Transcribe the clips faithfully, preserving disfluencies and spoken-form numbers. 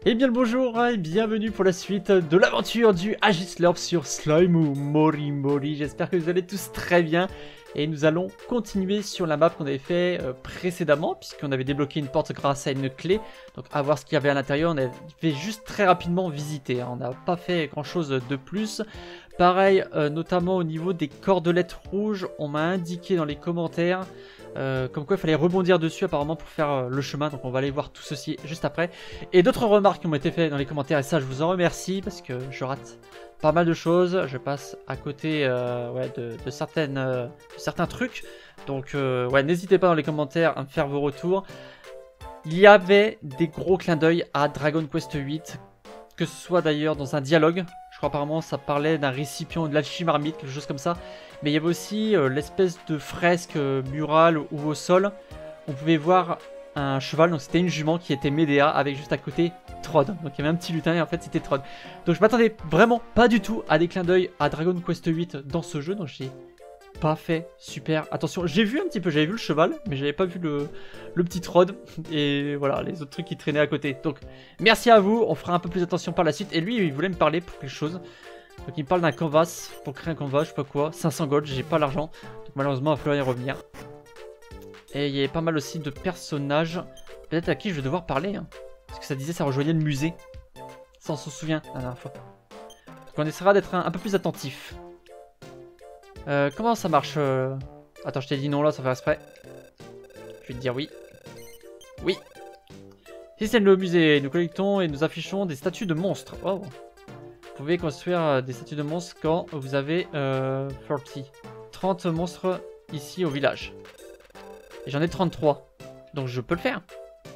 Et bien le bonjour et bienvenue pour la suite de l'aventure du Agislurp sur Slimeoo Mori Mori. J'espère que vous allez tous très bien. Et nous allons continuer sur la map qu'on avait fait euh, précédemment, puisqu'on avait débloqué une porte grâce à une clé. Donc à voir ce qu'il y avait à l'intérieur, on avait juste très rapidement visité, hein. On n'a pas fait grand chose de plus. Pareil, euh, notamment au niveau des cordelettes rouges, on m'a indiqué dans les commentaires euh, comme quoi il fallait rebondir dessus apparemment pour faire euh, le chemin. Donc on va aller voir tout ceci juste après. Et d'autres remarques qui m'ont été faites dans les commentaires, et ça je vous en remercie parce que je rate pas mal de choses, je passe à côté euh, ouais, de, de, certaines, euh, de certains trucs. Donc euh, ouais, n'hésitez pas dans les commentaires à me faire vos retours. Il y avait des gros clins d'œil à Dragon Quest huit, que ce soit d'ailleurs dans un dialogue. Je crois apparemment ça parlait d'un récipient de l'alchimarmite, quelque chose comme ça. Mais il y avait aussi euh, l'espèce de fresque euh, murale ou au sol. On pouvait voir un cheval, donc c'était une jument qui était Médéa avec juste à côté Trod. Donc il y avait un petit lutin et en fait c'était Trod. Donc je m'attendais vraiment pas du tout à des clins d'œil à Dragon Quest huit dans ce jeu. Donc j'ai pas fait super attention. J'ai vu un petit peu, j'avais vu le cheval, mais j'avais pas vu le, le petit Trod. Et voilà, les autres trucs qui traînaient à côté. Donc merci à vous, on fera un peu plus attention par la suite. Et lui il voulait me parler pour quelque chose. Donc il me parle d'un canvas, pour créer un canvas, je sais pas quoi. cinq cents gold, j'ai pas l'argent. Donc malheureusement il va falloir y revenir. Et il y avait pas mal aussi de personnages, peut-être à qui je vais devoir parler, hein. Parce que ça disait ça rejoignait le musée. Ça on s'en souvient la dernière fois. Donc on essaiera d'être un, un peu plus attentif. Euh, comment ça marche euh... Attends, je t'ai dit non là, ça fait exprès. Je vais te dire oui. Oui. Si c'est le musée, nous collectons et nous affichons des statues de monstres. Oh. Vous pouvez construire des statues de monstres quand vous avez euh, trente. trente monstres ici au village. Et j'en ai trente-trois. Donc je peux le faire.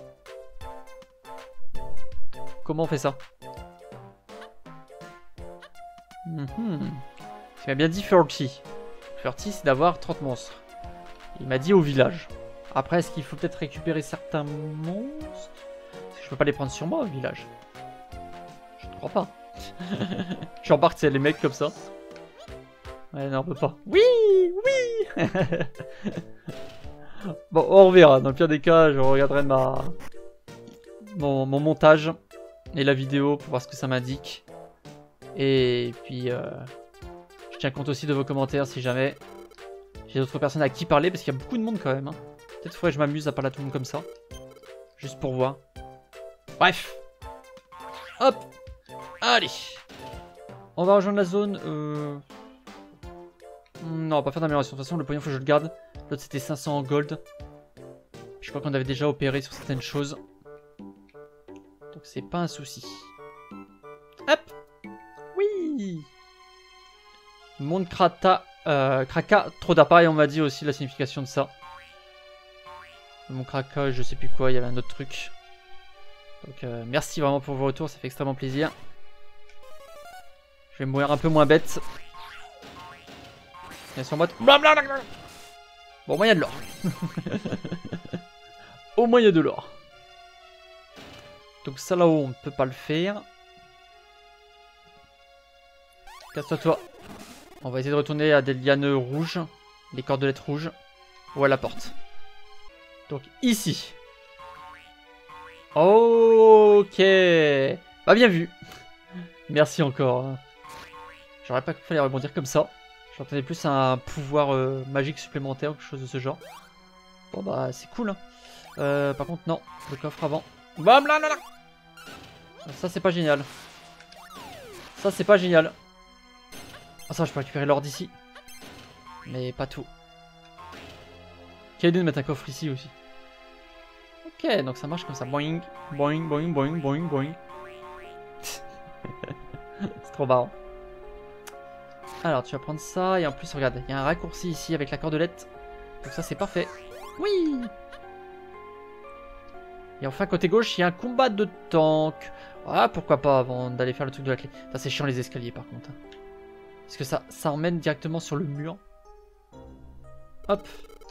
Comment on fait ça? mm-hmm. Il m'a bien dit trente. trente c'est d'avoir trente monstres. Il m'a dit au village. Après est-ce qu'il faut peut-être récupérer certains monstres? Parce que je peux pas les prendre sur moi au village. Je ne crois pas. J'embarque les mecs comme ça. Ouais non on peut pas. Oui oui. Bon on verra. Dans le pire des cas je regarderai ma mon, mon montage et la vidéo pour voir ce que ça m'indique. Et puis euh... je tiens compte aussi de vos commentaires si jamais j'ai d'autres personnes à qui parler, parce qu'il y a beaucoup de monde quand même, hein. Peut-être faudrait que je m'amuse à parler à tout le monde comme ça. Juste pour voir. Bref. Hop. Allez. On va rejoindre la zone. Euh... Non, on va pas faire d'amélioration. De toute façon, le pognon, faut que je le garde. L'autre, c'était cinq cents en gold. Je crois qu'on avait déjà opéré sur certaines choses. Donc, c'est pas un souci. Hop. Oui. Monde Krata, euh, Kraka, trop d'appareils, on m'a dit aussi la signification de ça. Mon Kraka, je sais plus quoi, il y avait un autre truc. Donc euh, merci vraiment pour vos retours, ça fait extrêmement plaisir. Je vais mourir un peu moins bête. Ils sont en mode... Bon, au moins il y a de l'or. Au moins il y a de l'or. Donc ça là-haut, on ne peut pas le faire. Casse-toi toi. On va essayer de retourner à des lianes rouges, les cordelettes rouges, ou à la porte. Donc ici. Ok. Bah bien vu. Merci encore. J'aurais pas qu'il fallait rebondir comme ça. J'entendais plus un pouvoir euh, magique supplémentaire ou quelque chose de ce genre. Bon bah c'est cool, hein. Euh, par contre non, le coffre avant. Bam là là là. Ça c'est pas génial. Ça c'est pas génial. Ah ça je peux récupérer l'or d'ici. Mais pas tout. Quelle idée de mettre un coffre ici aussi. Ok donc ça marche comme ça. Boing, boing, boing, boing, boing, boing. C'est trop marrant. Alors tu vas prendre ça et en plus regarde, il y a un raccourci ici avec la cordelette. Donc ça c'est parfait. Oui. Et enfin côté gauche il y a un combat de tank. Ah pourquoi pas avant d'aller faire le truc de la clé. Ça c'est chiant les escaliers par contre. Parce que ça, ça emmène directement sur le mur. Hop.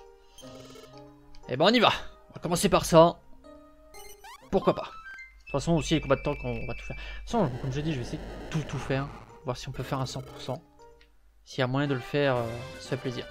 Et ben on y va. On va commencer par ça. Pourquoi pas. De toute façon aussi les combats de tank on va tout faire. De toute façon comme je dis je vais essayer de tout tout faire. Voir si on peut faire un cent pour cent. S'il y a moyen de le faire, euh, ça fait plaisir.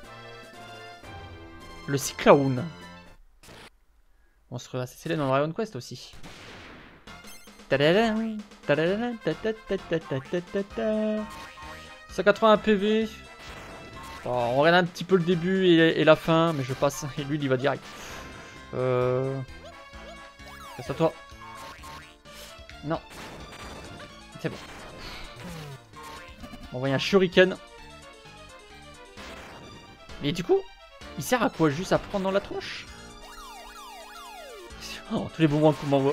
Le Cyclone. On se assez célèbre dans Dragon Quest aussi. cent quatre-vingts P V. Bon, on regarde un petit peu le début et, et la fin, mais je passe. Et lui, il y va direct. Euh... Passe à toi. Non. C'est bon. On voit un shuriken. Mais du coup, il sert à quoi? Juste à prendre dans la tronche? Oh, tous les bonbons qu'on m'envoie.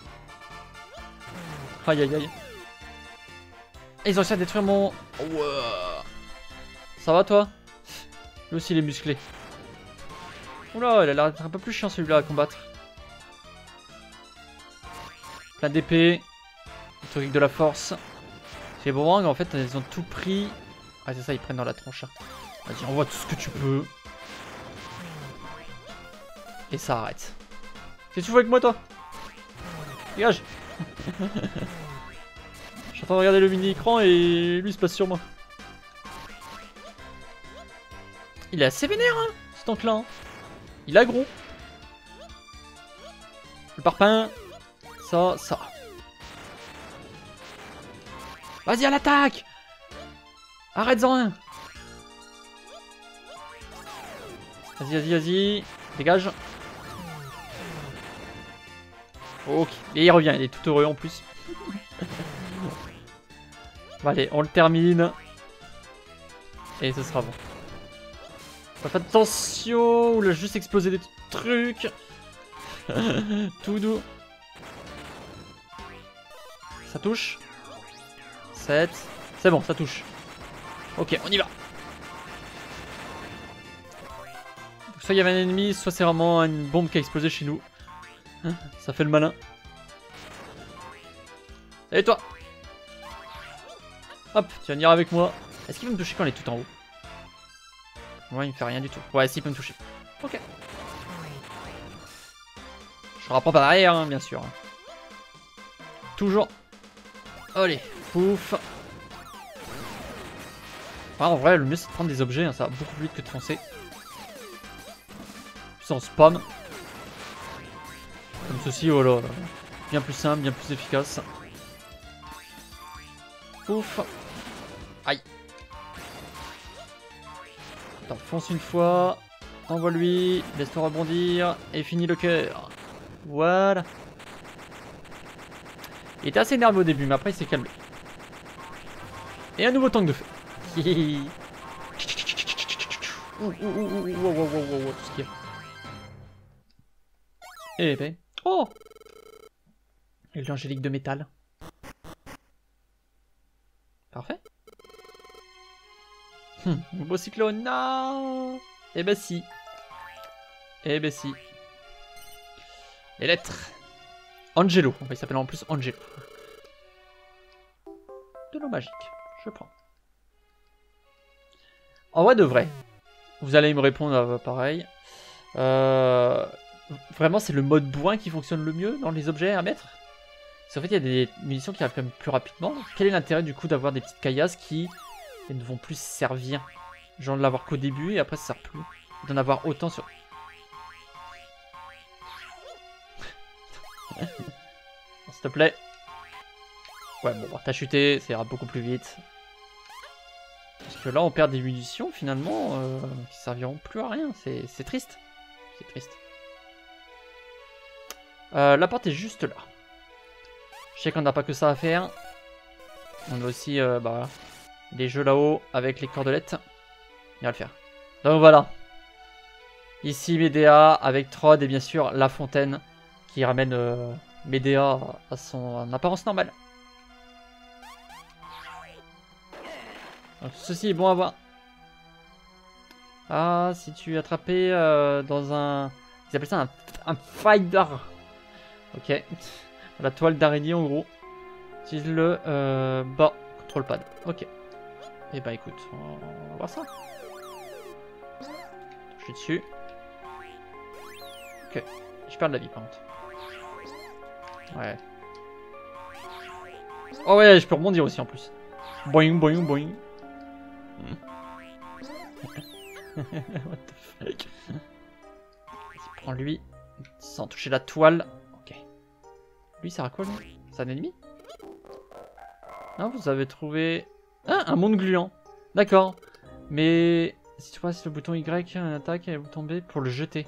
Aïe aïe aïe. Et ils ont réussi à détruire mon... Wow. Ça va toi? Lui aussi il est musclé. Oula, il a l'air d'être un peu plus chiant celui-là à combattre. Plein d'épées. Le truc de la force. Les boomerangs en fait ils ont tout pris. Ah c'est ça, ils prennent dans la tronche. Vas-y, envoie tout ce que tu peux. Et ça arrête. Qu'est-ce que tu fais avec moi toi? Dégage. Je suis en train de regarder le mini-écran et lui il se passe sur moi. Il est assez vénère hein, ce tank là. Hein. Il a gros. Le parpaing. Ça, ça. Vas-y à l'attaque. Arrête-en un. Vas-y, vas-y, vas-y. Dégage. Ok. Et il revient, il est tout heureux en plus. Bon, allez, on le termine. Et ce sera bon. Faites attention, il a juste explosé des trucs. Tout doux. Ça touche. sept. C'est bon, ça touche. Ok, on y va. Soit il y avait un ennemi, soit c'est vraiment une bombe qui a explosé chez nous. Ça fait le malin. Et toi? Hop, tu vas venir avec moi. Est-ce qu'il va me toucher quand il est tout en haut? Ouais, il me fait rien du tout. Ouais, si, il peut me toucher. Ok. Je rapprends pas derrière, hein, bien sûr. Toujours. Allez, pouf. Ah, en vrai, le mieux c'est de prendre des objets, hein, ça va beaucoup plus vite que de foncer. Sans spam. Comme ceci, oh là là. Bien plus simple, bien plus efficace. Pouf. Aïe. Attends, fonce une fois. Envoie-lui. Laisse-le rebondir. Et finis le cœur. Voilà. Il était assez énervé au début, mais après il s'est calmé. Et un nouveau tank de feu. Ouh, ouh, ouh, ouh, ouh, ouh, ouh, ouh, tout ce qu'il y a. Eh ben. Oh! Et l'angélique de métal. Parfait. Hum, beau cyclone, non! Eh ben si. Eh ben si. Les lettres. Angelo. Il s'appelle en plus Angelo. De l'eau magique. Je prends. En vrai de vrai. Vous allez me répondre euh, pareil. Euh, vraiment, c'est le mode bourrin qui fonctionne le mieux dans les objets à mettre. Parce qu'en fait, il y a des munitions qui arrivent quand même plus rapidement. Quel est l'intérêt du coup d'avoir des petites caillasses qui ne vont plus servir? Genre de l'avoir qu'au début et après ça sert plus. D'en avoir autant sur... S'il te plaît. Ouais, bon, bah, t'as chuté, ça ira beaucoup plus vite. Parce que là, on perd des munitions, finalement, euh, qui serviront plus à rien. C'est triste. C'est triste. Euh, la porte est juste là. Je sais qu'on n'a pas que ça à faire. On a aussi euh, bah, les jeux là-haut avec les cordelettes. On va le faire. Donc voilà. Ici, Médéa avec Trod et bien sûr la fontaine qui ramène euh, Médéa à son apparence normale. Donc, ceci est bon à voir. Ah, si tu es attrapé euh, dans un... Ils appellent ça un, un fighter. Ok. La toile d'araignée en gros. Utilise-le euh, bas. Control pad. Ok. Et bah écoute, on va voir ça. Je suis dessus. Ok. Je perds de la vie par contre. Ouais. Oh ouais, je peux rebondir aussi en plus. Boing, boing, boing. What the fuck. Vas-y, prends lui. Sans toucher la toile. Ok. Lui, ça sert à quoi lui? C'est un ennemi? Non, vous avez trouvé... Ah, un monde gluant. D'accord. Mais si tu passes le bouton Y, un attaque et le bouton B pour le jeter.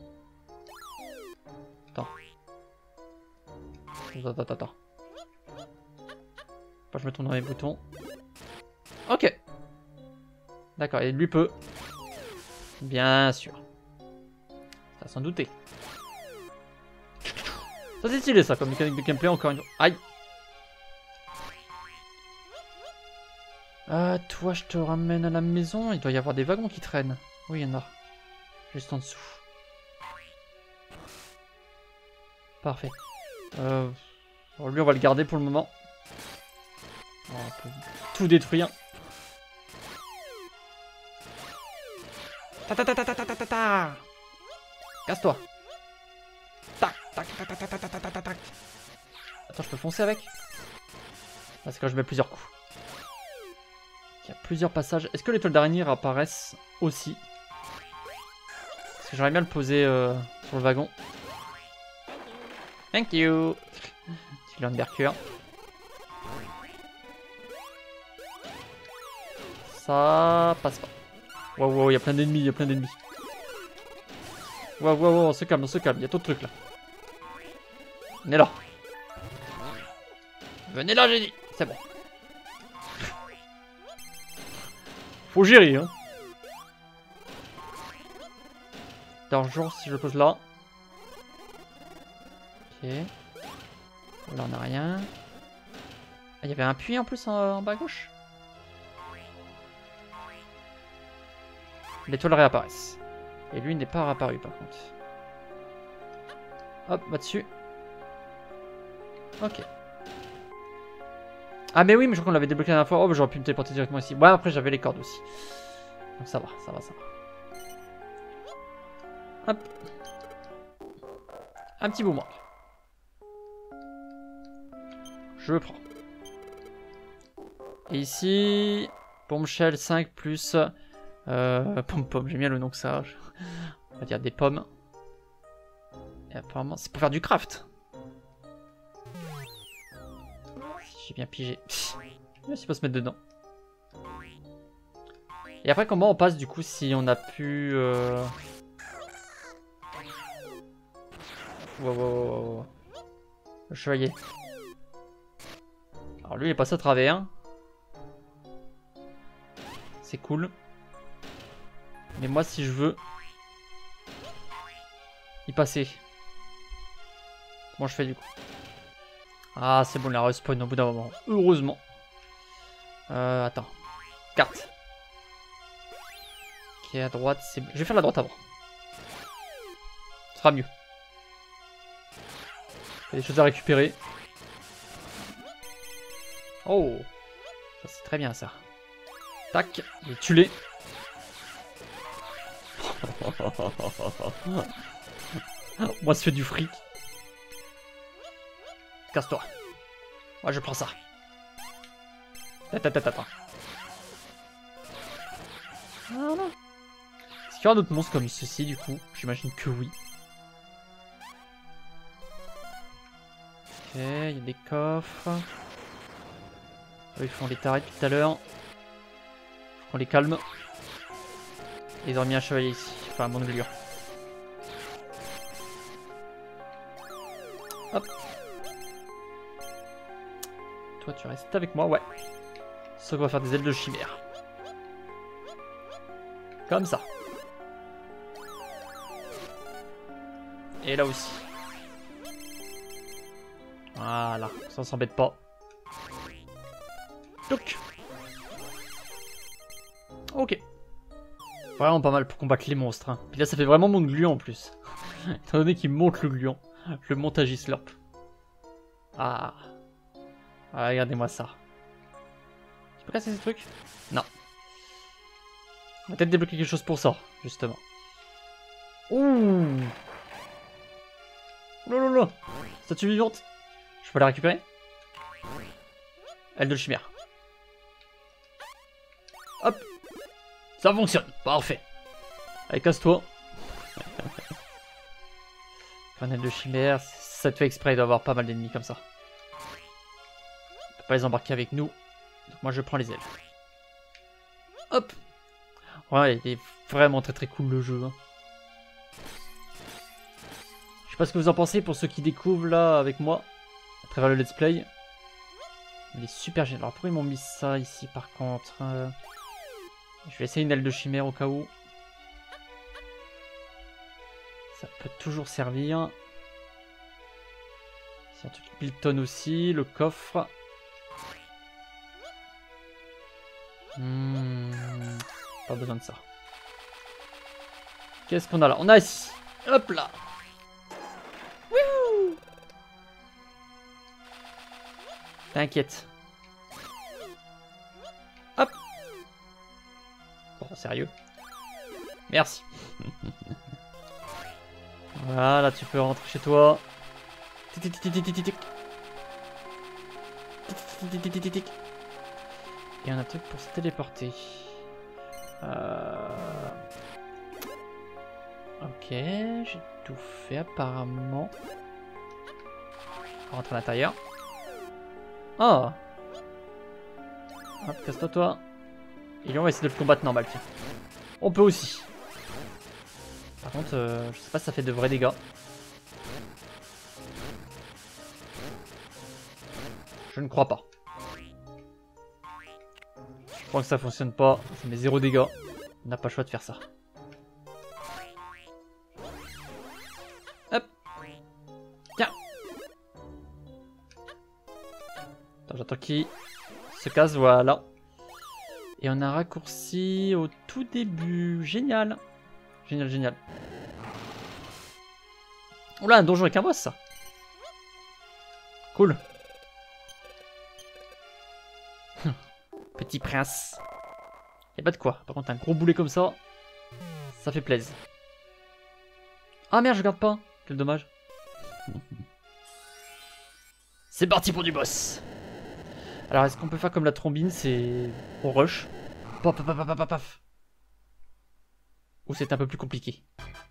Attends. Attends, attends, attends. Faut que je me tourne dans les boutons. Ok. D'accord, et lui peut. Bien sûr. Ça s'en douter. Ça c'est stylé ça comme mécanique de gameplay encore une fois. Aïe. Euh, toi je te ramène à la maison. Il doit y avoir des wagons qui traînent. Oui, il y en a. Juste en dessous. Parfait. Euh, bon, lui on va le garder pour le moment. On peut tout détruire. Ta ta ta ta ta ta ta ta ta. Casse-toi. Tac tac tac tac tac tac tac tac tac. Attends, je peux foncer avec? Ah, c'est quand je mets plusieurs coups. Il y a plusieurs passages. Est-ce que les toiles d'araignée apparaissent aussi? Parce que j'aimerais bien le poser euh, sur le wagon. Thank you. Cylindre de mercure. Ça passe pas. Waouh, wow, il y a plein d'ennemis, il y a plein d'ennemis. Waouh, waouh, wow, on se calme, on se calme, il y a trop de trucs là. Venez là. Venez là, j'ai dit. C'est bon. Faut gérer, hein. D'argent si je le pose là. Ok. Là, on a rien. Ah, il y avait un puits en plus en, en bas à gauche. Les toiles réapparaissent. Et lui n'est pas réapparu par contre. Hop, va dessus. Ok. Ah mais oui, mais je crois qu'on l'avait débloqué la dernière fois. Oh, bah, j'aurais pu me téléporter directement ici. Ouais, après j'avais les cordes aussi. Donc ça va, ça va, ça va. Hop. Un petit boomerang. Je le prends. Et ici, Bombshell cinq plus... Euh, pom pom, j'aime bien le nom que ça. On va dire des pommes. Et apparemment, c'est pour faire du craft. J'ai bien pigé. Je sais pas se mettre dedans. Et après, comment on passe du coup si on a pu. Euh... Wow, wow, wow, wow. Le chevalier. Alors lui, il est passé à travers. C'est cool. Mais moi, si je veux y passer, comment je fais du coup? Ah, c'est bon, la respawn au bout d'un moment. Heureusement. Euh, attends. Carte. Ok, à droite, c'est... Je vais faire la droite avant. Ce sera mieux. Il y a des choses à récupérer. Oh. Ça, c'est très bien, ça. Tac. Et tue-les. Moi, ça fait du fric. Casse-toi. Moi, je prends ça. Tatatata. Voilà. Est-ce qu'il y aura d'autres monstres comme ceci, du coup? J'imagine que oui. Ok, il y a des coffres. Eux, ils font des tarés tout à l'heure. Faut qu'on les calme. Et ils ont mis un chevalier ici. Enfin, un bon de Hop. Toi, tu restes avec moi, ouais. Sauf qu'on va faire des ailes de chimère. Comme ça. Et là aussi. Voilà, ça on s'embête pas. Donc. Ok. Vraiment pas mal pour combattre les monstres. Hein. Puis là, ça fait vraiment mon gluant en plus. Étant donné qu'il monte le gluant. Le montage slurp. Ah. Ah, regardez-moi ça. Je peux casser ces trucs? Non. On va peut-être débloquer quelque chose pour ça, justement. Ouh. Lololo. Statue vivante. Je peux la récupérer? Aile de chimère. Hop. Ça fonctionne. Parfait. Allez, casse-toi. Un aile de chimère. Ça te fait exprès, il doit y avoir pas mal d'ennemis comme ça. pas les embarquer avec nous. Donc moi je prends les elfes. Hop. Ouais, il est vraiment très très cool le jeu. Hein. Je sais pas ce que vous en pensez pour ceux qui découvrent là avec moi, à travers le let's play. Il est super génial. Alors pourquoi ils m'ont mis ça ici par contre euh... Je vais essayer une aile de chimère au cas où. Ça peut toujours servir. C'est un truc Milton aussi, le coffre. Hmm, pas besoin de ça. Qu'est-ce qu'on a là? On a ici. Hop là. Wouhou. T'inquiète. Hop. Oh, sérieux? Merci. Voilà, tu peux rentrer chez toi. Et on a un truc pour se téléporter. Euh... Ok, j'ai tout fait apparemment. On rentre à l'intérieur. Oh. Hop, casse-toi toi. Et là on va essayer de le combattre normal, tiens. On peut aussi. Par contre, euh, je sais pas si ça fait de vrais dégâts. Je ne crois pas. Je crois que ça fonctionne pas. Ça met zéro dégâts. On n'a pas le choix de faire ça. Hop. Tiens. Attends, j'attends qu'il se casse, voilà. Et on a un raccourci au tout début. Génial. Génial, génial. Oula, un donjon avec un boss, ça. Cool. Petit prince. Y'a pas de quoi. Par contre, un gros boulet comme ça, ça fait plaisir. Ah merde, je regarde pas. Quel dommage. C'est parti pour du boss. Alors, est-ce qu'on peut faire comme la trombine? C'est on rush. Paf, paf, paf, paf, paf. Ou c'est un peu plus compliqué?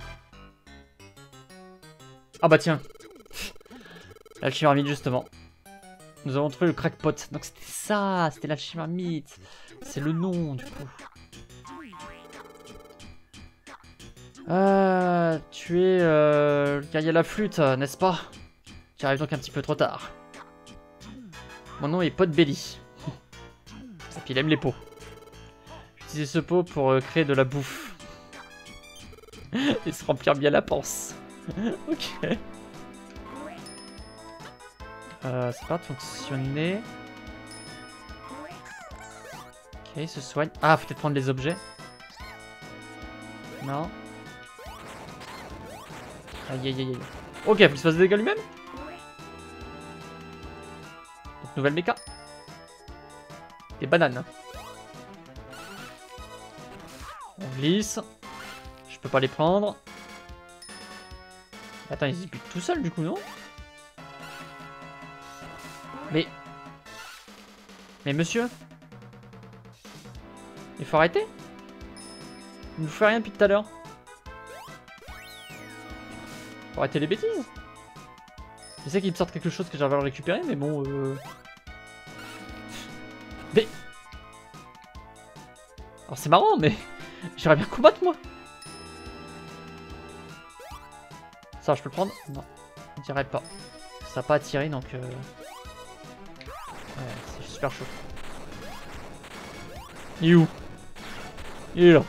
Ah bah tiens. L'alchimie justement. Nous avons trouvé le crackpot. Donc c'était ça, c'était l'alchimie. C'est le nom du coup. Euh, tu es euh, le guerrier à la flûte, n'est-ce pas? Tu arrives donc un petit peu trop tard. Mon nom est Potbelly. Et puis il aime les pots. J'utilise ce pot pour euh, créer de la bouffe. Et se remplir bien la panse. Ok. Euh, c'est pas de fonctionner. Ok, il se soigne. Ah, faut peut-être prendre les objets. Non. Aïe aïe aïe aïe. Ok, faut qu'il se fasse des dégâts lui-même. Donc, nouvelle méca. Des bananes. On glisse. Je peux pas les prendre. Attends, ils se butent tout seuls du coup, non? Mais... Mais monsieur? Il faut arrêter? Il ne vous fait rien depuis tout à l'heure. Faut arrêter les bêtises. Je sais qu'il me sortent quelque chose que j'arrive à le récupérer, mais bon... Euh... Mais... Alors c'est marrant, mais... J'aimerais bien combattre, moi. Ça, je peux le prendre? Non, je dirais pas. Ça n'a pas attiré, donc... Euh... Ouais, c'est super chaud. Il est où? Il est là.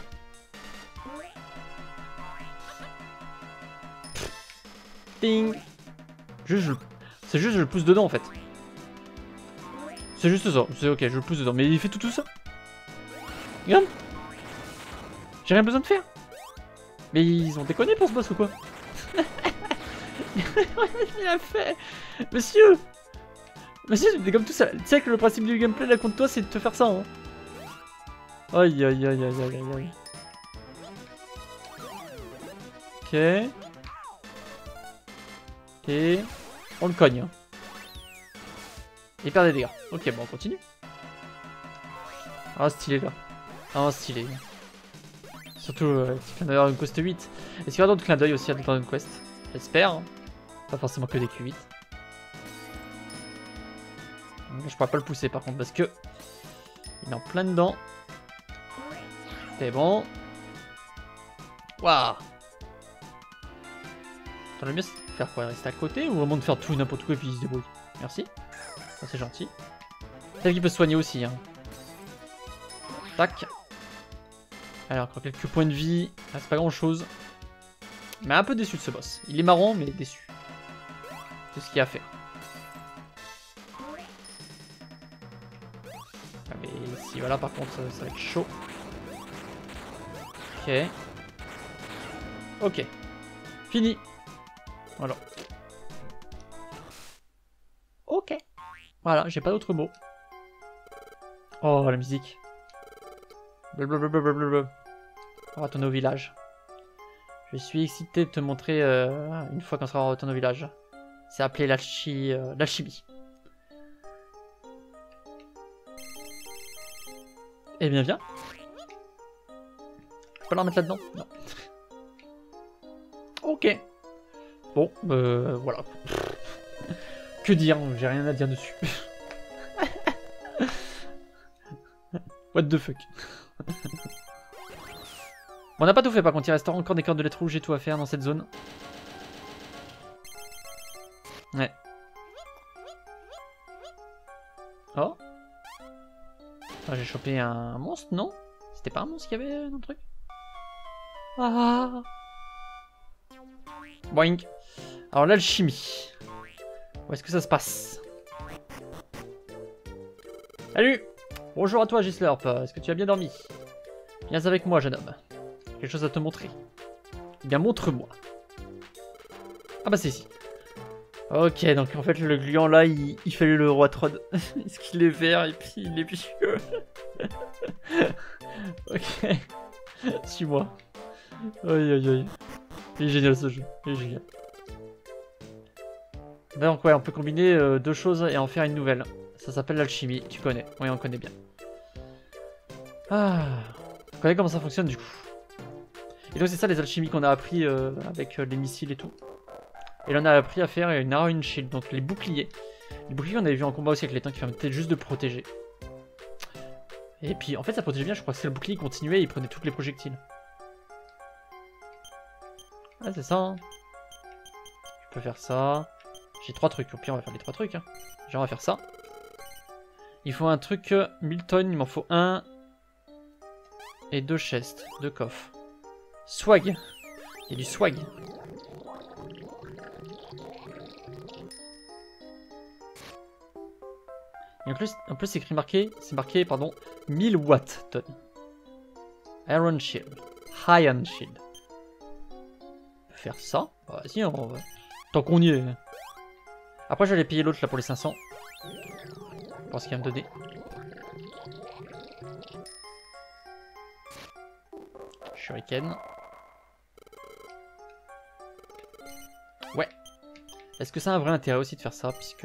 Ding. Juste, je... C'est juste je le pousse dedans en fait. C'est juste ça. C'est ok, je le pousse dedans. Mais il fait tout tout ça. Regarde. J'ai rien besoin de faire. Mais ils ont déconné pour ce boss ou quoi? Il a fait. Monsieur. Monsieur, c'est comme tout ça. Tu sais que le principe du gameplay là contre toi, c'est de te faire ça. Hein. Aïe aïe aïe aïe aïe aïe. Ok. Et on le cogne. Et il perd des dégâts. Ok, bon, on continue. Ah, stylé là. Ah, stylé. Surtout, euh, petit clin d'œil à Dragon Quest huit. Est-ce qu'il y aura d'autres clins d'œil aussi à Dragon Quest? J'espère. Hein. Pas forcément que des Q huit. Je pourrais pas le pousser par contre parce que il est en plein dedans. C'est bon. Waouh. Attends, le mieux c'est de faire quoi? Rester à côté ou vraiment de faire tout n'importe quoi et puis il se débrouille? Merci. Ça c'est gentil. Peut-être qu'il peut se soigner aussi. Hein. Tac. Alors encore quelques points de vie. Ah, c'est pas grand chose. Mais un peu déçu de ce boss. Il est marrant mais déçu. C'est ce qu'il y a à faire. Ah, mais si voilà par contre ça, ça va être chaud. Ok. Ok. Fini. Voilà. Ok. Voilà, j'ai pas d'autres mots. Oh la musique. Blablabla. On va retourner au village. Je suis excité de te montrer euh, une fois qu'on sera retourné au village. C'est appelé l'alchimie. Euh, l'alchimie. Eh bien, viens. Je peux la remettre là-dedans? Non. Ok. Bon, euh, voilà. Que dire? J'ai rien à dire dessus. What the fuck. Bon, on n'a pas tout fait par contre, il reste encore des cordes de lettres rouges et tout à faire dans cette zone. Ouais. Oh. Oh, j'ai chopé un monstre, non? C'était pas un monstre qu'il y avait dans le truc? Ah. Boing. Alors l'alchimie. Où est-ce que ça se passe? Salut. Bonjour à toi Gislurp, est-ce que tu as bien dormi? Viens avec moi jeune homme. Quelque chose à te montrer. Eh bien montre-moi. Ah bah c'est ici. Ok, donc en fait le gluant là, il, il fallait le roi Trod. Est-ce qu'il est vert et puis il est vieux? Ok. Suis-moi. Aïe aïe aïe. Il est génial ce jeu. Il est génial. Donc ouais, on peut combiner euh, deux choses et en faire une nouvelle. Ça s'appelle l'alchimie, tu connais. Oui, on connaît bien. Ah, on connaît comment ça fonctionne du coup. Et donc c'est ça les alchimies qu'on a appris euh, avec euh, les missiles et tout. Et là on a appris à faire une Iron Shield, donc les boucliers. Les boucliers on avait vu en combat aussi avec les tanks qui permettaient juste de protéger. Et puis en fait ça protégeait bien, je crois que c'est le bouclier qui continuait et il prenait tous les projectiles. Ah c'est ça hein. Je peux faire ça. J'ai trois trucs, au pire on va faire les trois trucs. Hein. Genre on va faire ça. Il faut un truc euh, Milton, il m'en faut un. Et deux chests, deux coffres. Swag. Il y a du swag. Et en plus, en plus c'est écrit marqué, c'est marqué, pardon, mille watts tonnes. Iron Shield. Iron Shield. On peut faire ça. Bah, vas-y, on va. Tant qu'on y est. Après, j'allais payer l'autre là pour les cinq cents. Pour ce qu'il va me donner. Shuriken. Ouais. Est-ce que ça a un vrai intérêt aussi de faire ça, puisque...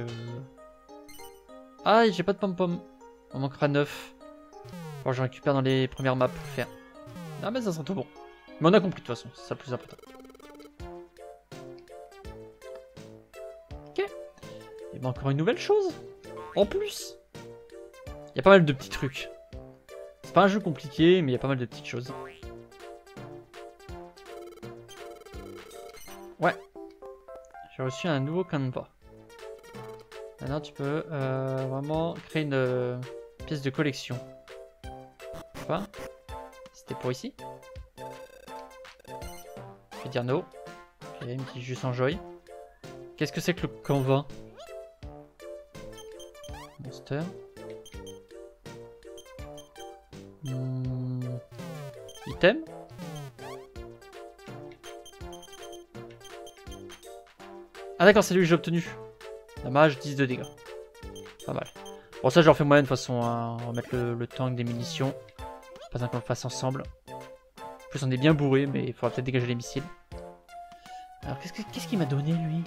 Ah, j'ai pas de pom-pom. On manquera neuf. Alors je récupère dans les premières maps pour faire. Ah mais ça sera tout bon. Mais on a compris de toute façon, c'est ça le plus important. Ok. Et ben encore une nouvelle chose. En plus. Il y a pas mal de petits trucs. C'est pas un jeu compliqué, mais il y a pas mal de petites choses. Ouais. J'ai reçu un nouveau canevas. Maintenant tu peux euh, vraiment créer une euh, pièce de collection. Quoi? C'était pour ici? Je vais dire no. Ok, il me dit juste enjoy. Qu'est-ce que c'est que le canevas? Monster. Hmm. Item. Ah d'accord, c'est lui que j'ai obtenu. Dommage, dix de dégâts. Pas mal. Bon ça je leur fais moyen de toute façon, hein. On va mettre le, le tank des munitions. Pas qu'on le fasse ensemble. En plus on est bien bourré, mais il faudra peut-être dégager les missiles. Alors qu'est-ce qu'il qu'est-ce qu'il m'a donné lui?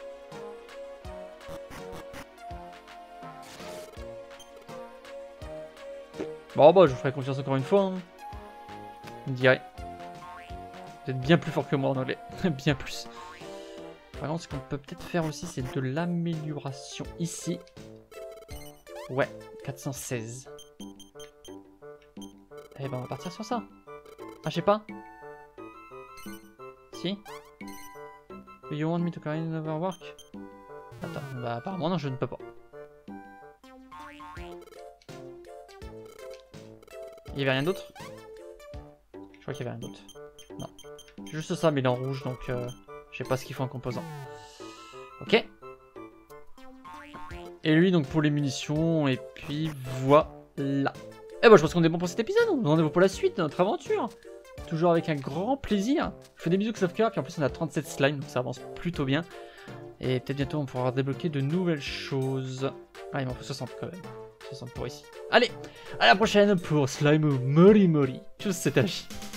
Bon bah je vous ferai confiance encore une fois. Hein. On dirait. Vous êtes bien plus fort que moi en anglais. Bien plus. Par contre ce qu'on peut peut-être faire aussi c'est de l'amélioration ici. Ouais, quatre cent seize. Eh ben on va partir sur ça. Ah, je sais pas. Si. Do you want me to carry another work? Attends, bah apparemment non, je ne peux pas. Il y avait rien d'autre? Je crois qu'il y avait rien d'autre. Non. Juste ça, mais il est en rouge, donc euh, je sais pas ce qu'il faut en composant. Ok. Et lui, donc pour les munitions, et puis voilà. Eh ben, je pense qu'on est bon pour cet épisode. On rendez-vous pour la suite de notre aventure. Toujours avec un grand plaisir. Je fais des bisous Xofker, puis en plus on a trente-sept slimes, donc ça avance plutôt bien. Et peut-être bientôt on pourra débloquer de nouvelles choses. Ah, il m'en faut soixante quand même. soixante pour ici. Allez, à la prochaine pour Slime Mori Mori. Tchuss, c'était Agi.